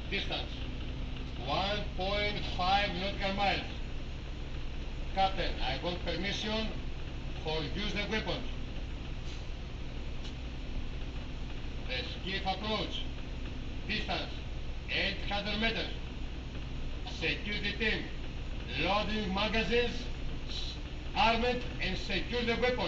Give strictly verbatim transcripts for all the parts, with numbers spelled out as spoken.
Distance one point five nautical miles. Captain, I want permission for use the weapons. The skiff approach. Distance eight hundred meters. Security team. Loading magazines. Armed and secure the weapon.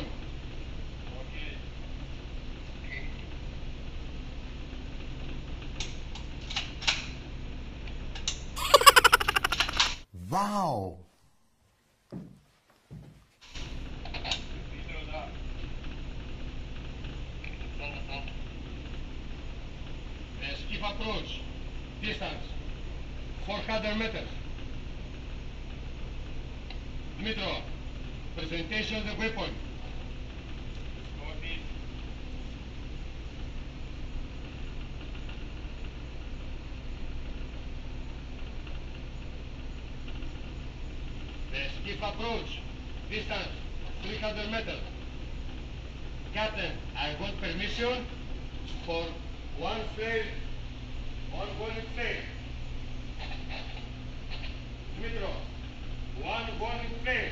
Wow! The skiff approach. Distance four hundred meters. Metro. Presentation of the weapon. The skiff approach. Distance three hundred meters. Captain, I want permission for one flare, one warning flare. Metro, one warning flare.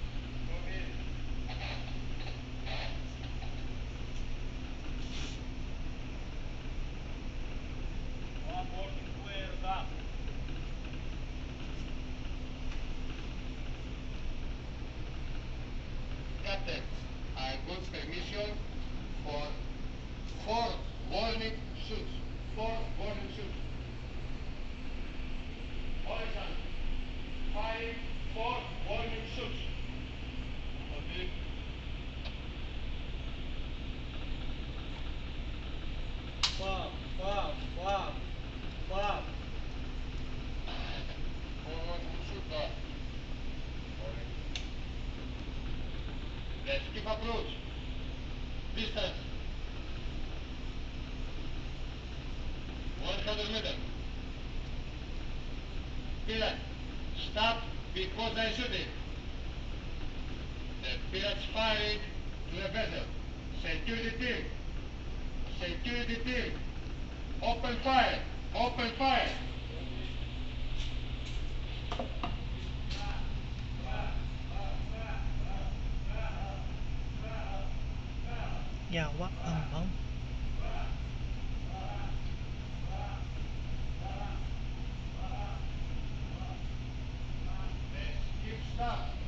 One warning flare done. Captain, I want permission for four warning shoots. Four warning shoots. Horizon, five, four warning shoots. Okay. Five, five, five, five. Four warning shoots. uh, The skiff approach. Distance one hundred meters. Pilot, stop because I shoot it. The pilot's firing to the vessel. Security team. Security team. Open fire. Open fire. Dạ quá ầm không. The skip stop.